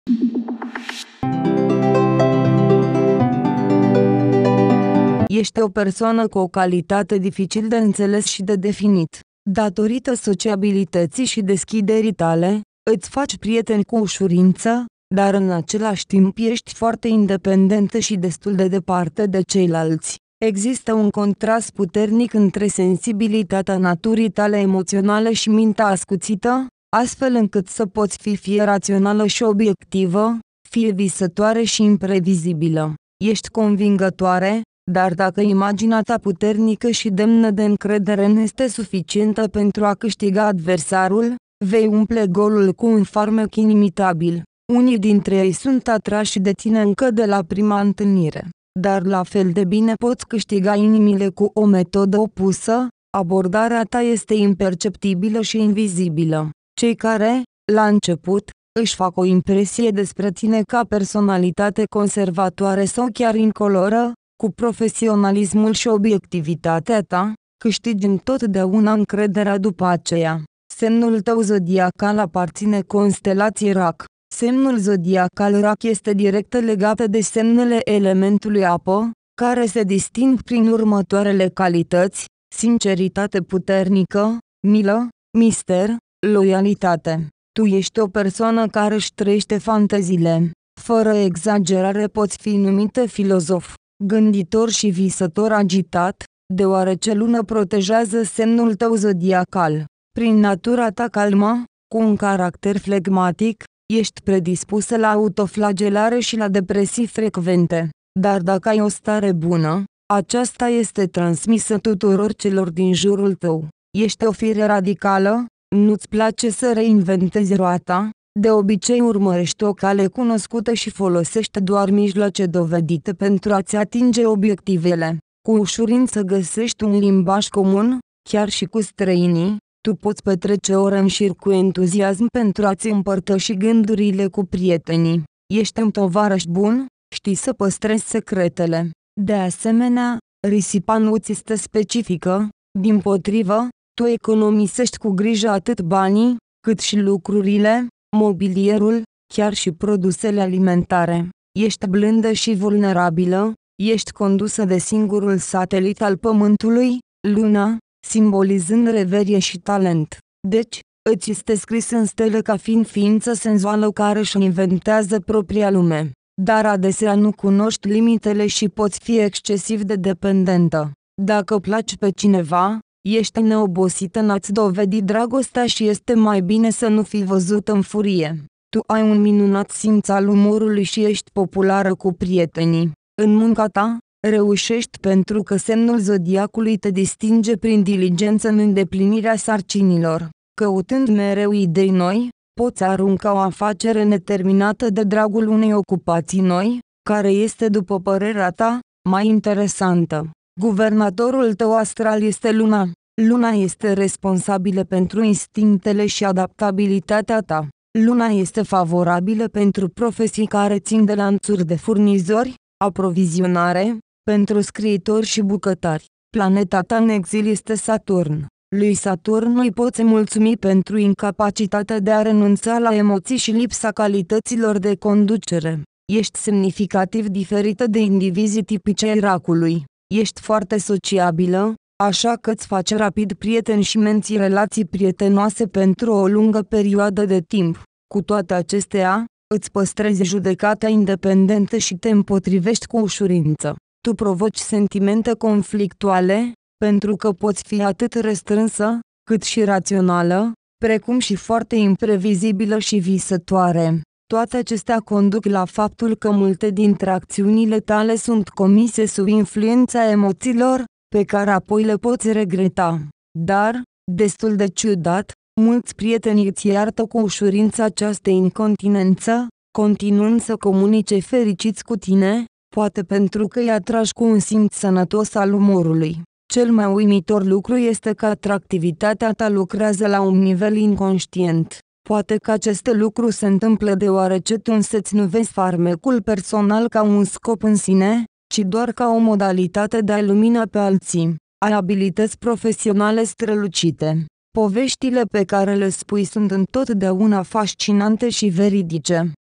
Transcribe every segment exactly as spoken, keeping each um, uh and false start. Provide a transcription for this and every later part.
Ești o persoană cu o calitate dificil de înțeles și de definit. Datorită sociabilității și deschiderii tale, îți faci prieteni cu ușurință, dar în același timp ești foarte independentă și destul de departe de ceilalți. Există un contrast puternic între sensibilitatea naturii tale emoționale și mintea ascuțită, astfel încât să poți fi fie rațională și obiectivă, fie visătoare și imprevizibilă. Ești convingătoare, dar dacă imaginea ta puternică și demnă de încredere nu este suficientă pentru a câștiga adversarul, vei umple golul cu un farmec inimitabil. Unii dintre ei sunt atrași de tine încă de la prima întâlnire, dar la fel de bine poți câștiga inimile cu o metodă opusă. Abordarea ta este imperceptibilă și invizibilă. Cei care, la început, își fac o impresie despre tine ca personalitate conservatoare sau chiar incoloră, cu profesionalismul și obiectivitatea ta, câștigi întotdeauna încrederea după aceea. Semnul tău zodiacal aparține constelației Rac. Semnul zodiacal Rac este direct legat de semnele elementului apă, care se disting prin următoarele calități: sinceritate puternică, milă, mister, loialitate. Tu ești o persoană care își trăiește fanteziile. Fără exagerare poți fi numită filozof, gânditor și visător agitat, deoarece Luna protejează semnul tău zodiacal. Prin natura ta calmă, cu un caracter flegmatic, ești predispusă la autoflagelare și la depresii frecvente. Dar dacă ai o stare bună, aceasta este transmisă tuturor celor din jurul tău. Ești o fire radicală, nu-ți place să reinventezi roata, de obicei urmărești o cale cunoscută și folosești doar mijloace dovedite pentru a-ți atinge obiectivele. Cu ușurință găsești un limbaj comun, chiar și cu străinii. Tu poți petrece ore în șir cu entuziasm pentru a-ți împărtăși gândurile cu prietenii. Ești un tovarăș bun, știi să păstrezi secretele. De asemenea, risipa nu ți este specifică, dimpotrivă, tu economisești cu grijă atât banii, cât și lucrurile, mobilierul, chiar și produsele alimentare. Ești blândă și vulnerabilă, ești condusă de singurul satelit al Pământului, Luna, simbolizând reverie și talent. Deci, îți este scris în stele ca fiind ființă senzuală care își inventează propria lume. Dar adesea nu cunoști limitele și poți fi excesiv de dependentă. Dacă placi pe cineva, ești neobosită în a-ți dovedi dragostea și este mai bine să nu fii văzut în furie. Tu ai un minunat simț al umorului și ești populară cu prietenii. În munca ta, reușești pentru că semnul zodiacului te distinge prin diligență în îndeplinirea sarcinilor. Căutând mereu idei noi, poți arunca o afacere neterminată de dragul unei ocupații noi, care este, după părerea ta, mai interesantă. Guvernatorul tău astral este Luna. Luna este responsabilă pentru instinctele și adaptabilitatea ta. Luna este favorabilă pentru profesii care țin de lanțuri de furnizori, aprovizionare, pentru scriitori și bucătari. Planeta ta în exil este Saturn. Lui Saturn îi poți mulțumi pentru incapacitatea de a renunța la emoții și lipsa calităților de conducere. Ești semnificativ diferită de indivizii tipici ai Racului. Ești foarte sociabilă, așa că îți faci rapid prieteni și menții relații prietenoase pentru o lungă perioadă de timp. Cu toate acestea, îți păstrezi judecata independentă și te împotrivești cu ușurință. Tu provoci sentimente conflictuale, pentru că poți fi atât restrânsă, cât și rațională, precum și foarte imprevizibilă și visătoare. Toate acestea conduc la faptul că multe dintre acțiunile tale sunt comise sub influența emoțiilor, pe care apoi le poți regreta. Dar, destul de ciudat, mulți prieteni îți iartă cu ușurință această incontinență, continuând să comunice fericiți cu tine, poate pentru că îi atragi cu un simț sănătos al umorului. Cel mai uimitor lucru este că atractivitatea ta lucrează la un nivel inconștient. Poate că acest lucru se întâmplă deoarece tu însăți nu vezi farmecul personal ca un scop în sine, ci doar ca o modalitate de a lumina pe alții. Ai abilități profesionale strălucite. Poveștile pe care le spui sunt întotdeauna fascinante și veridice.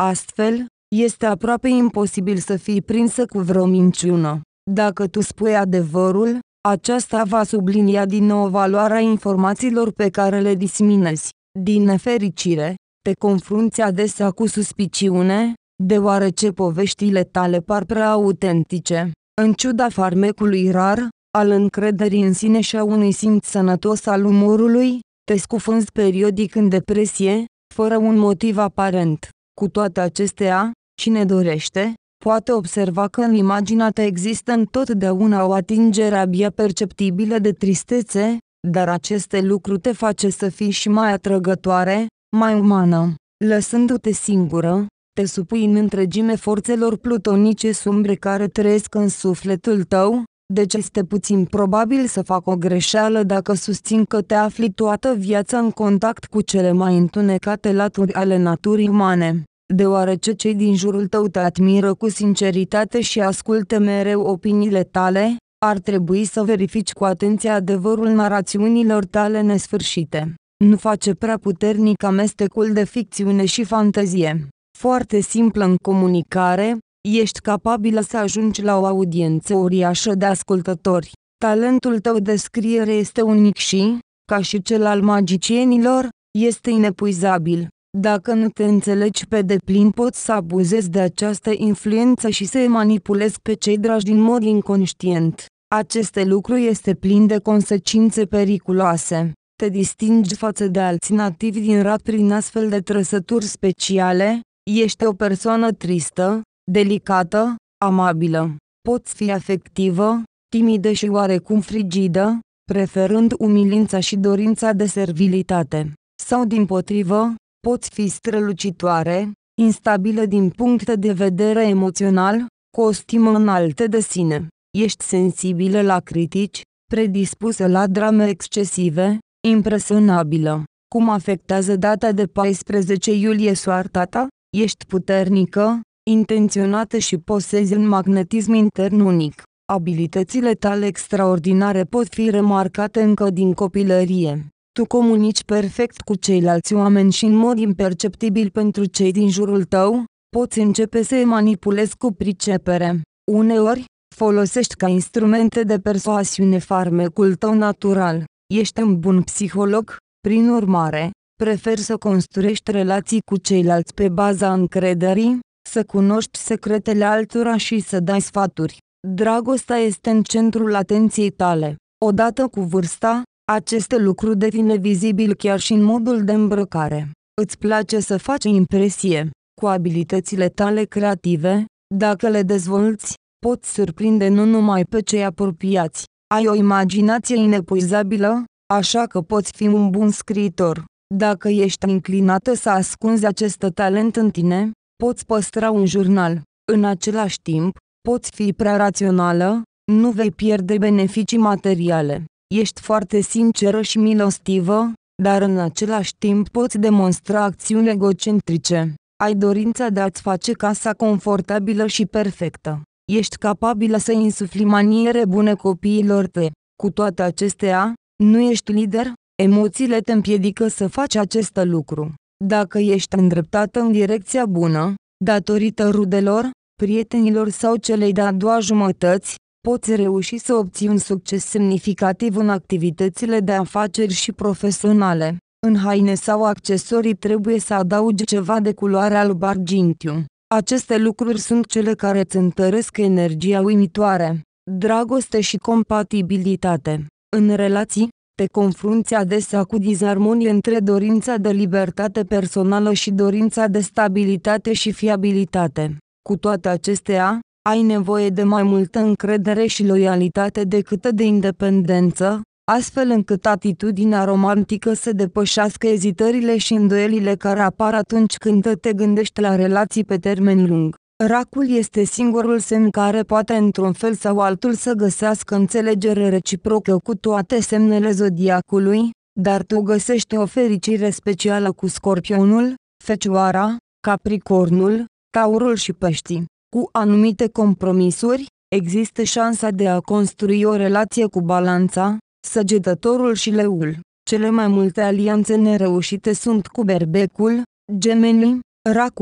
Astfel, este aproape imposibil să fii prinsă cu vreo minciună. Dacă tu spui adevărul, aceasta va sublinia din nou valoarea informațiilor pe care le diseminezi. Din nefericire, te confrunți adesea cu suspiciune, deoarece poveștile tale par prea autentice. În ciuda farmecului rar, al încrederii în sine și a unui simț sănătos al umorului, te scufunzi periodic în depresie, fără un motiv aparent. Cu toate acestea, cine dorește, poate observa că în imaginea ta există întotdeauna o atingere abia perceptibilă de tristețe, dar aceste lucruri te face să fii și mai atrăgătoare, mai umană. Lăsându-te singură, te supui în întregime forțelor plutonice sumbre care trăiesc în sufletul tău, deci este puțin probabil să fac o greșeală dacă susțin că te afli toată viața în contact cu cele mai întunecate laturi ale naturii umane. Deoarece cei din jurul tău te admiră cu sinceritate și ascultă mereu opiniile tale, ar trebui să verifici cu atenție adevărul narațiunilor tale nesfârșite. Nu face prea puternic amestecul de ficțiune și fantezie. Foarte simplă în comunicare, ești capabilă să ajungi la o audiență uriașă de ascultători. Talentul tău de scriere este unic și, ca și cel al magicienilor, este inepuizabil. Dacă nu te înțelegi pe deplin, poți să abuzezi de această influență și să-i manipulezi pe cei dragi din mod inconștient. Aceste lucruri este plin de consecințe periculoase. Te distingi față de alții nativi din rat prin astfel de trăsături speciale. Ești o persoană tristă, delicată, amabilă. Poți fi afectivă, timidă și oarecum frigidă, preferând umilința și dorința de servilitate. Sau dimpotrivă, poți fi strălucitoare, instabilă din punct de vedere emoțional, cu o stimă înaltă de sine. Ești sensibilă la critici, predispusă la drame excesive, impresionabilă. Cum afectează data de paisprezece iulie soarta ta? Ești puternică, intenționată și posezi un magnetism intern unic. Abilitățile tale extraordinare pot fi remarcate încă din copilărie. Tu comunici perfect cu ceilalți oameni și în mod imperceptibil pentru cei din jurul tău, poți începe să-i manipulezi cu pricepere. Uneori, folosești ca instrumente de persoasiune farmecul tău natural. Ești un bun psiholog, prin urmare, preferi să construiești relații cu ceilalți pe baza încrederii, să cunoști secretele altora și să dai sfaturi. Dragostea este în centrul atenției tale. Odată cu vârsta, aceste lucruri devine vizibil chiar și în modul de îmbrăcare. Îți place să faci impresie. Cu abilitățile tale creative, dacă le dezvolți, poți surprinde nu numai pe cei apropiați. Ai o imaginație inepuizabilă, așa că poți fi un bun scriitor. Dacă ești inclinată să ascunzi acest talent în tine, poți păstra un jurnal. În același timp, poți fi prea rațională, nu vei pierde beneficii materiale. Ești foarte sinceră și milostivă, dar în același timp poți demonstra acțiuni egocentrice. Ai dorința de a-ți face casa confortabilă și perfectă. Ești capabilă să insufli maniere bune copiilor tăi. Cu toate acestea, nu ești lider, emoțiile te împiedică să faci acest lucru. Dacă ești îndreptată în direcția bună, datorită rudelor, prietenilor sau celei de-a doua jumătăți, poți reuși să obții un succes semnificativ în activitățile de afaceri și profesionale. În haine sau accesorii trebuie să adaugi ceva de culoare alb-argintiu. Aceste lucruri sunt cele care îți întăresc energia uimitoare, dragoste și compatibilitate. În relații, te confrunți adesea cu disarmonie între dorința de libertate personală și dorința de stabilitate și fiabilitate. Cu toate acestea, ai nevoie de mai multă încredere și loialitate decât de independență, astfel încât atitudinea romantică să depășească ezitările și îndoielile care apar atunci când te gândești la relații pe termen lung. Racul este singurul semn care poate într-un fel sau altul să găsească înțelegere reciprocă cu toate semnele zodiacului, dar tu găsești o fericire specială cu Scorpionul, Fecioara, Capricornul, Taurul și Peștii. Cu anumite compromisuri, există șansa de a construi o relație cu Balanța, Săgetătorul și Leul. Cele mai multe alianțe nereușite sunt cu Berbecul, Gemenii, Racul,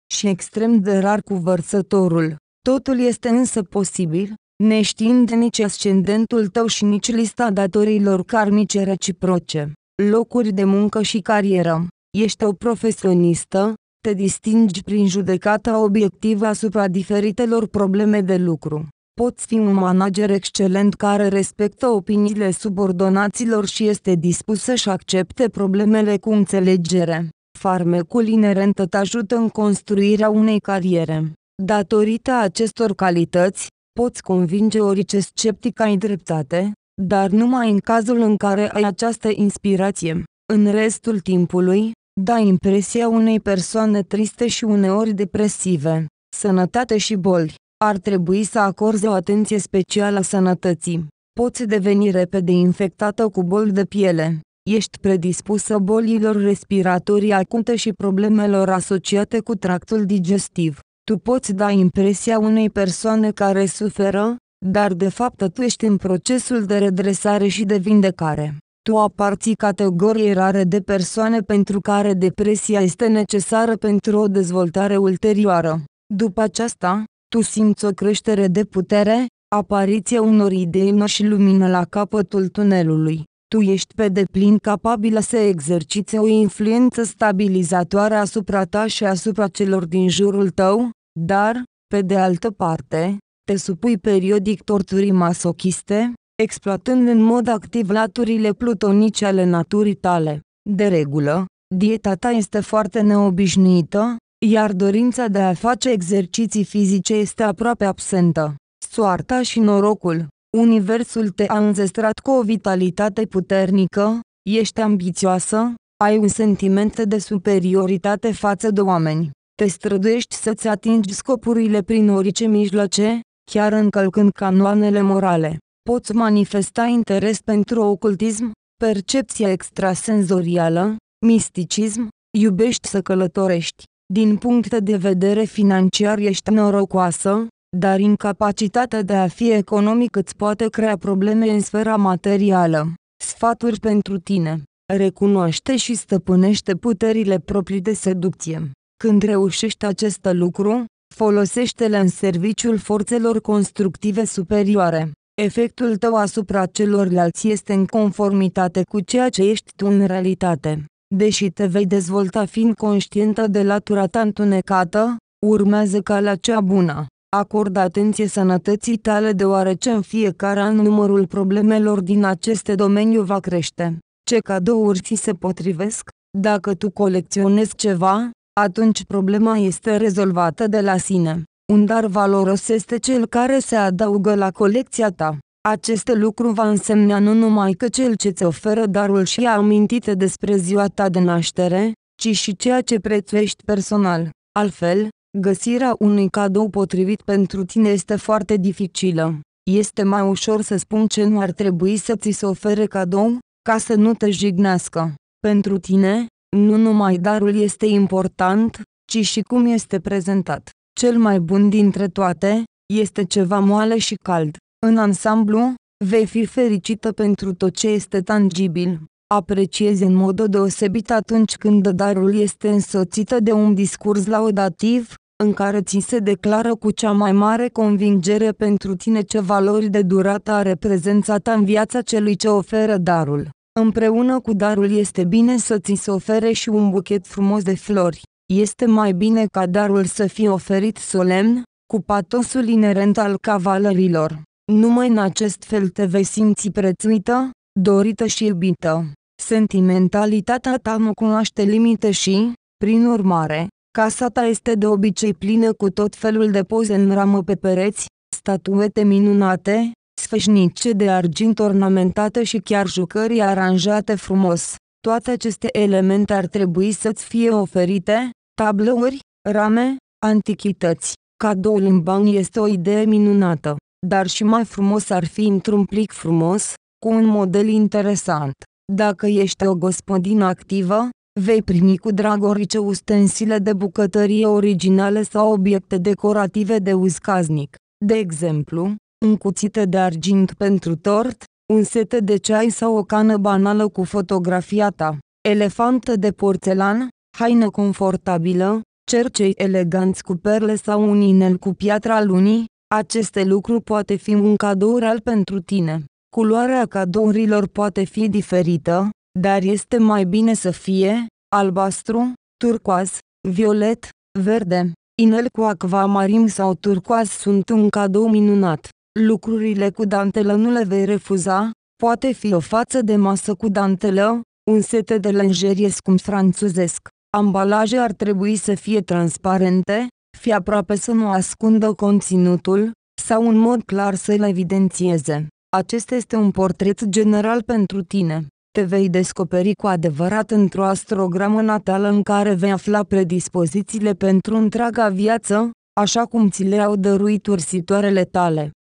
și extrem de rar cu vărsătorul. Totul este însă posibil, neștiind nici ascendentul tău și nici lista datoriilor karmice reciproce. Locuri de muncă și carieră. Ești o profesionistă, te distingi prin judecata obiectivă asupra diferitelor probleme de lucru. Poți fi un manager excelent care respectă opiniile subordonaților și este dispus să-și accepte problemele cu înțelegere. Farmecul inerent te ajută în construirea unei cariere. Datorită acestor calități, poți convinge orice sceptic ai dreptate, dar numai în cazul în care ai această inspirație. În restul timpului, dai impresia unei persoane triste și uneori depresive. Sănătate și boli. Ar trebui să acorzi o atenție specială sănătății. Poți deveni repede infectată cu boli de piele. Ești predispusă bolilor respiratorii acute și problemelor asociate cu tractul digestiv. Tu poți da impresia unei persoane care suferă, dar de fapt tu ești în procesul de redresare și de vindecare. Tu aparții categoriei rare de persoane pentru care depresia este necesară pentru o dezvoltare ulterioară. După aceasta, tu simți o creștere de putere, apariția unor idei noi și lumină la capătul tunelului. Tu ești pe deplin capabilă să exerciți o influență stabilizatoare asupra ta și asupra celor din jurul tău, dar, pe de altă parte, te supui periodic torturii masochiste, exploatând în mod activ laturile plutonice ale naturii tale. De regulă, dieta ta este foarte neobișnuită, iar dorința de a face exerciții fizice este aproape absentă. Soarta și norocul. Universul te-a înzestrat cu o vitalitate puternică, ești ambițioasă, ai un sentiment de superioritate față de oameni. Te străduiești să-ți atingi scopurile prin orice mijloace, chiar încălcând canoanele morale. Poți manifesta interes pentru ocultism, percepția extrasenzorială, misticism, iubești să călătorești. Din punct de vedere financiar ești norocoasă, dar incapacitatea de a fi economic îți poate crea probleme în sfera materială. Sfaturi pentru tine. Recunoaște și stăpânește puterile proprii de seducție. Când reușești acest lucru, folosește-le în serviciul forțelor constructive superioare. Efectul tău asupra celorlalți este în conformitate cu ceea ce ești tu în realitate. Deși te vei dezvolta fiind conștientă de latura ta întunecată, urmează calea cea bună. Acordă atenție sănătății tale deoarece în fiecare an numărul problemelor din aceste domeniu va crește. Ce cadouri ți se potrivesc? Dacă tu colecționezi ceva, atunci problema este rezolvată de la sine. Un dar valoros este cel care se adaugă la colecția ta. Acest lucru va însemna nu numai că cel ce ți oferă darul și-a amintit despre ziua ta de naștere, ci și ceea ce prețuiești personal. Altfel, găsirea unui cadou potrivit pentru tine este foarte dificilă. Este mai ușor să spun ce nu ar trebui să ți se ofere cadou, ca să nu te jignească. Pentru tine, nu numai darul este important, ci și cum este prezentat. Cel mai bun dintre toate, este ceva moale și cald. În ansamblu, vei fi fericită pentru tot ce este tangibil. Apreciezi în mod deosebit atunci când darul este însoțită de un discurs laudativ, în care ți se declară cu cea mai mare convingere pentru tine ce valori de durată are prezența ta în viața celui ce oferă darul. Împreună cu darul este bine să ți se ofere și un buchet frumos de flori. Este mai bine ca darul să fie oferit solemn, cu patosul inerent al cavalerilor. Numai în acest fel te vei simți prețuită, dorită și iubită. Sentimentalitatea ta nu cunoaște limite și, prin urmare, casa ta este de obicei plină cu tot felul de poze în ramă pe pereți, statuete minunate, sfeșnice de argint ornamentate și chiar jucării aranjate frumos. Toate aceste elemente ar trebui să-ți fie oferite, tablouri, rame, antichități. Cadoul în bani este o idee minunată, dar și mai frumos ar fi într-un plic frumos, cu un model interesant. Dacă ești o gospodină activă, vei primi cu drag orice ustensile de bucătărie originale sau obiecte decorative de uz casnic. De exemplu, un cuțit de argint pentru tort, un set de ceai sau o cană banală cu fotografia ta, elefantă de porțelan, haină confortabilă, cercei eleganți cu perle sau un inel cu piatra lunii, aceste lucruri poate fi un cadou real pentru tine. Culoarea cadourilor poate fi diferită, dar este mai bine să fie albastru, turcoaz, violet, verde. Inel cu acvamarin sau turcoaz sunt un cadou minunat. Lucrurile cu dantelă nu le vei refuza, poate fi o față de masă cu dantelă, un set de lenjerie scump franțuzesc. Ambalaje ar trebui să fie transparente, fie aproape să nu ascundă conținutul, sau în mod clar să-l evidențieze. Acesta este un portret general pentru tine. Te vei descoperi cu adevărat într-o astrogramă natală în care vei afla predispozițiile pentru întreaga viață, așa cum ți le-au dăruit ursitoarele tale.